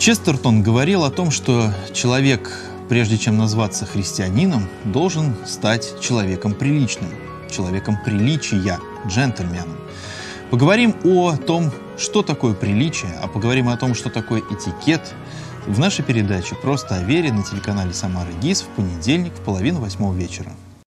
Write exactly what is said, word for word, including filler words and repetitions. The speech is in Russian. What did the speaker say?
Честертон говорил о том, что человек, прежде чем назваться христианином, должен стать человеком приличным, человеком приличия, джентльменом. Поговорим о том, что такое приличие, а поговорим о том, что такое этикет, в нашей передаче «Просто о вере» на телеканале «Самара ГИС» в понедельник в половину восьмого вечера.